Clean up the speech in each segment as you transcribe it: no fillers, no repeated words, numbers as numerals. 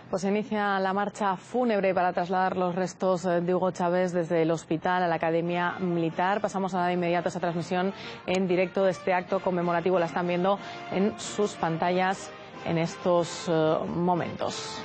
Pues se inicia la marcha fúnebre para trasladar los restos de Hugo Chávez desde el hospital a la Academia Militar. Pasamos a de inmediato a esa transmisión en directo de este acto conmemorativo. La están viendo en sus pantallas en estos momentos.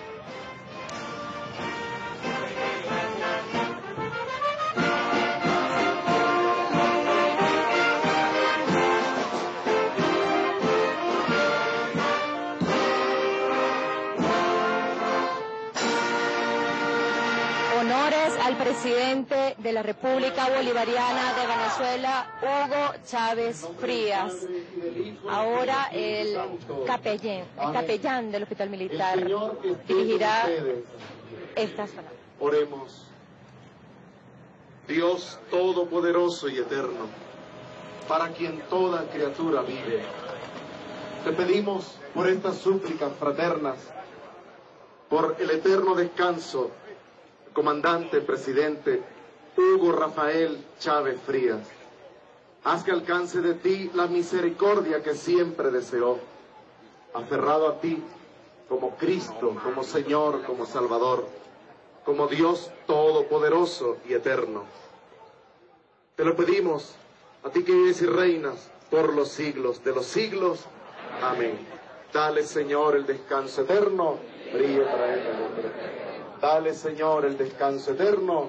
Honores al presidente de la República Bolivariana de Venezuela, Hugo Chávez Frías. Ahora el capellán del Hospital Militar dirigirá estas palabras. Oremos. Dios Todopoderoso y Eterno, para quien toda criatura vive, te pedimos por estas súplicas fraternas, por el eterno descanso, comandante presidente Hugo Rafael Chávez Frías. Haz que alcance de ti la misericordia que siempre deseó, aferrado a ti como Cristo, como Señor, como Salvador, como Dios Todopoderoso y Eterno. Te lo pedimos a ti que vives y reinas por los siglos de los siglos. Amén. Dale, Señor, el descanso eterno. Brille para él el hombre. Dale, Señor, el descanso eterno.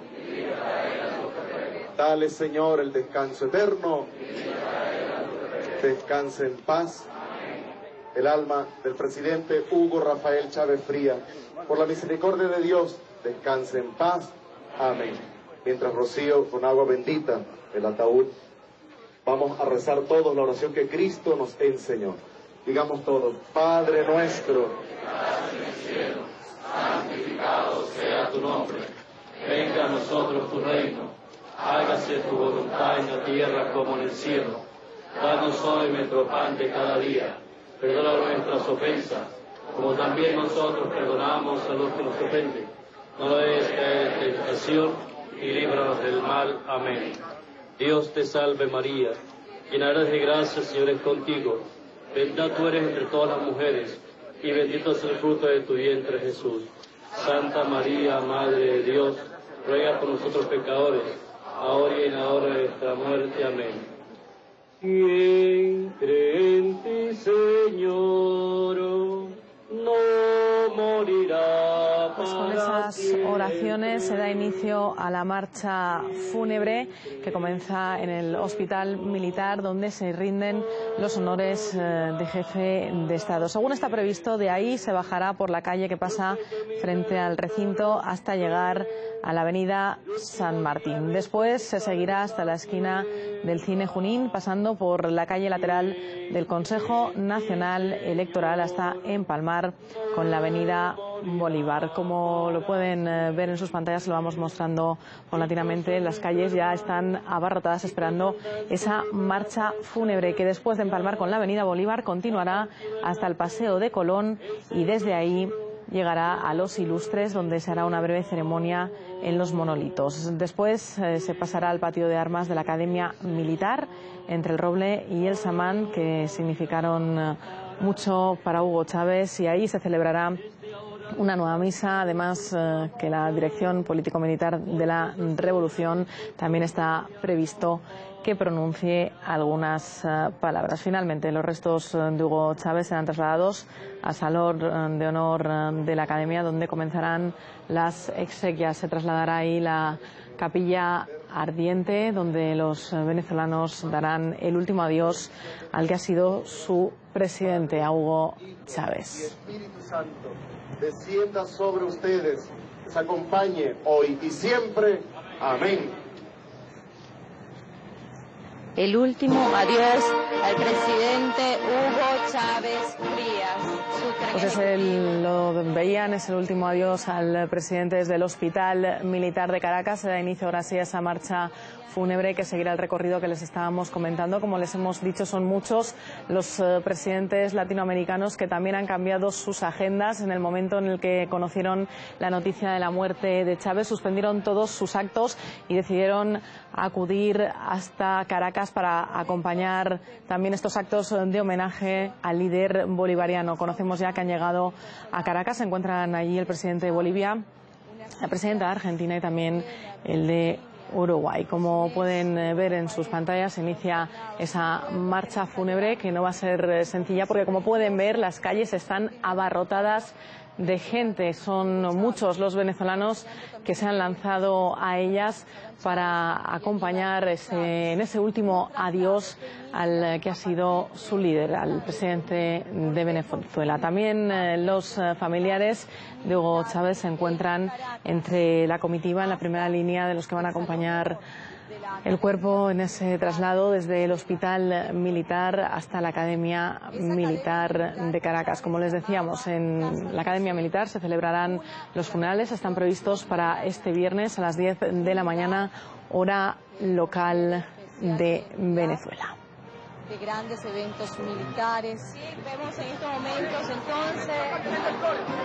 Dale, Señor, el descanso eterno. Descanse en paz el alma del presidente Hugo Rafael Chávez Frías. Por la misericordia de Dios, descanse en paz. Amén. Mientras rocío con agua bendita el ataúd, vamos a rezar todos la oración que Cristo nos enseñó. Digamos todos: Padre nuestro, santificado sea tu nombre, venga a nosotros tu reino, hágase tu voluntad en la tierra como en el cielo. Danos hoy nuestro pan de cada día, perdona nuestras ofensas, como también nosotros perdonamos a los que nos ofenden. No nos dejes caer en tentación y líbranos del mal. Amén. Dios te salve María, llena eres de gracia, el Señor es contigo. Bendita tú eres entre todas las mujeres, y bendito es el fruto de tu vientre, Jesús. Santa María, Madre de Dios, ruega por nosotros pecadores, ahora y en la hora de nuestra muerte. Amén. Quien cree en ti, Señor, no morirá. Pues con esas oraciones se da inicio a la marcha fúnebre que comienza en el Hospital Militar, donde se rinden los honores de jefe de Estado. Según está previsto, de ahí se bajará por la calle que pasa frente al recinto hasta llegar a la avenida San Martín. Después se seguirá hasta la esquina del Cine Junín, pasando por la calle lateral del Consejo Nacional Electoral hasta empalmar con la avenida Bolívar. Como lo pueden ver en sus pantallas, lo vamos mostrando paulatinamente. Las calles ya están abarrotadas esperando esa marcha fúnebre que, después de empalmar con la avenida Bolívar, continuará hasta el Paseo de Colón y desde ahí llegará a Los Ilustres, donde se hará una breve ceremonia en los monolitos. Después se pasará al patio de armas de la Academia Militar, entre el roble y el samán, que significaron mucho para Hugo Chávez, y ahí se celebrará una nueva misa. Además, que la Dirección Político-Militar de la Revolución también está previsto que pronuncie algunas palabras. Finalmente, los restos de Hugo Chávez serán trasladados al Salón de Honor de la Academia, donde comenzarán las exequias. Se trasladará ahí la capilla ardiente, donde los venezolanos darán el último adiós al que ha sido su presidente, a Hugo Chávez. Espíritu Santo descienda sobre ustedes, les acompañe hoy y siempre. Amén. El último adiós al presidente Hugo Chávez Frías. Pues lo veían, es el último adiós al presidente desde el Hospital Militar de Caracas. Se da inicio ahora sí a esa marcha fúnebre que seguirá el recorrido que les estábamos comentando. Como les hemos dicho, son muchos los presidentes latinoamericanos que también han cambiado sus agendas en el momento en el que conocieron la noticia de la muerte de Chávez. Suspendieron todos sus actos y decidieron acudir hasta Caracas para acompañar también estos actos de homenaje al líder bolivariano. Conocemos ya que han llegado a Caracas, se encuentran allí el presidente de Bolivia, la presidenta de Argentina y también el de Uruguay. Como pueden ver en sus pantallas, se inicia esa marcha fúnebre que no va a ser sencilla porque, como pueden ver, las calles están abarrotadas de gente. Son muchos los venezolanos que se han lanzado a ellas para acompañar en ese último adiós al que ha sido su líder, al presidente de Venezuela. También los familiares de Hugo Chávez se encuentran entre la comitiva en la primera línea de los que van a acompañar el cuerpo en ese traslado desde el Hospital Militar hasta la Academia Militar de Caracas. Como les decíamos, en la Academia Militar se celebrarán los funerales. Están previstos para este viernes a las 10 de la mañana, hora local de Venezuela. De grandes eventos militares. Sí, vemos en estos momentos entonces